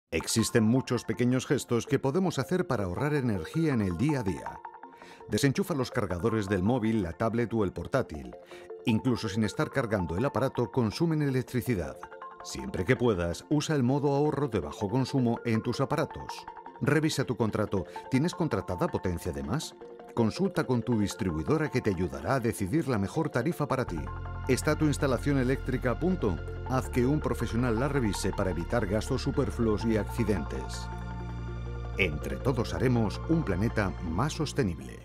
Existen muchos pequeños gestos que podemos hacer para ahorrar energía en el día a día. Desenchufa los cargadores del móvil, la tablet o el portátil. Incluso sin estar cargando el aparato, consumen electricidad. Siempre que puedas, usa el modo ahorro de bajo consumo en tus aparatos. Revisa tu contrato. ¿Tienes contratada potencia de más? Consulta con tu distribuidora que te ayudará a decidir la mejor tarifa para ti. ¿Está tu instalación eléctrica a punto? Haz que un profesional la revise para evitar gastos superfluos y accidentes. Entre todos haremos un planeta más sostenible.